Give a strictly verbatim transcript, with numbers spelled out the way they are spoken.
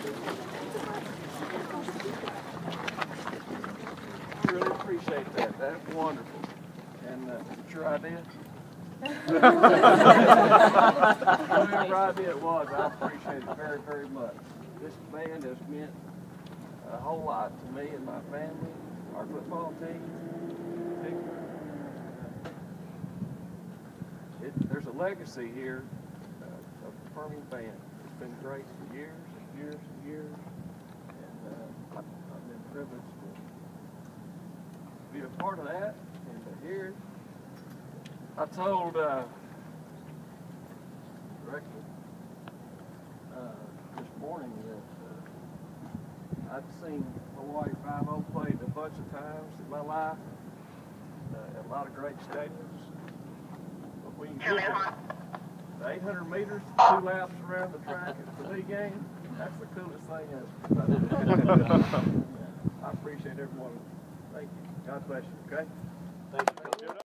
Really appreciate that. That's wonderful. And uh, it's your idea? Whatever idea it was, I appreciate it very, very much. This band has meant a whole lot to me and my family, our football team. It, there's a legacy here uh, of the Permian band. It's been great for years and years and years. And uh, I've, I've been privileged to be a part of that and to hear it. I told uh, Director uh, this morning that uh, I'd seen Hawaii five oh played a bunch of times in my life uh, at a lot of great stadiums. But when you get the eight hundred meters, two laps around the track at the league game, that's the coolest thing ever. I appreciate everyone. Thank you. God bless you, okay? Thank you.